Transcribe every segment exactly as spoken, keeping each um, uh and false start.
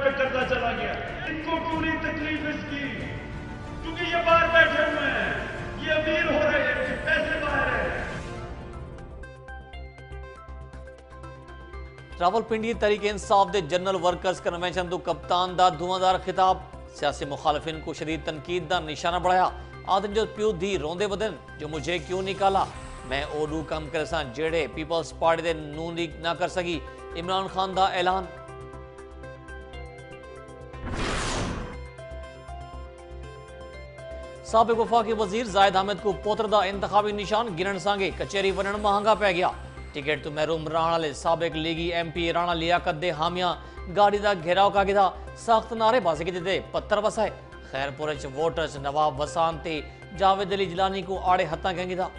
पे करता चला गया। इनको पूरी तकलीफ इसकी, क्योंकि ये बाहर बैठे हुए हैं, ये अमीर हो रहे हैं, पैसे बाहर है। रावलपिंडी तहरीक इंसाफ के जनरल वर्कर्स कन्वेंशन तो कप्तान का धुआंधार खिताब, सियासी मुखालफिन को शदीद तनकीद का निशाना बढ़ाया। आदन जो प्यू धी रोंदे बदन जो मुझे क्यों निकाला, मैं ओडू कम कर सा जेड़े पीपल्स पार्टी दे नून लीग ना कर सकी, इमरान खान का ऐलान। साबिक वफाकी वजीर जाहिद अहमद को पोतर दा इंतखाबी निशान गिरन सांगे कचहरी वनन महंगा पै गया। टिकट तो महरूम रहने वाले साबिक लीगी एम पी राणा लियाकत दे हामिया गाड़ी का घेराव का गिदा, सख्त नारेबाजी की दे पत्थर वसाए। खैरपुर च वोटर्स नवाब वसान ते जावेद अली जिलानी को आड़े हत्था गंगिदा।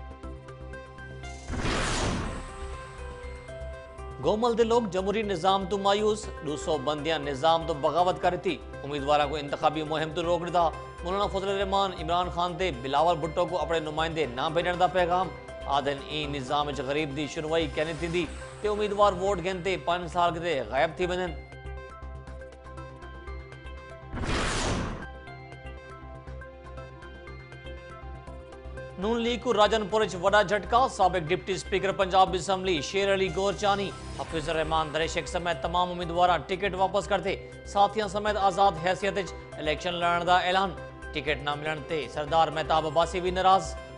गोमल दे लोग जमहूरी निजाम तो मायूस, दो सौ बंदियां निजाम तो बगावत कर थी। उम्मीदवार को इंतखाबी मुहिम तो रोक दिता। मौलाना फजल रहमान इमरान खान ते बिलावल भुट्टो को अपने नुमाइंदे ना भेजने का पैगाम। आदन ई निजाम च गरीब दी शुरुआई कहनी थी ते उम्मीदवार वोट गिनते पांच साल के गायब थी वजन। नून लीग को राजनपुर च वड़ा झटका, साबिक डिप्टी स्पीकर पंजाब असम्बली शेर अली गोरचानी, हफीज रहमान दरेशक समेत तमाम उम्मीदवार टिकट वापस करते। साथियों समेत आजाद हैसियत इलेक्शन लड़ने का ऐलान। टिकट न मिलने ते सरदार मेहताब अब्बासी भी नाराज।